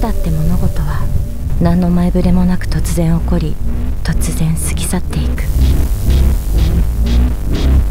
だって物事は何の前触れもなく突然起こり、突然過ぎ去っていく。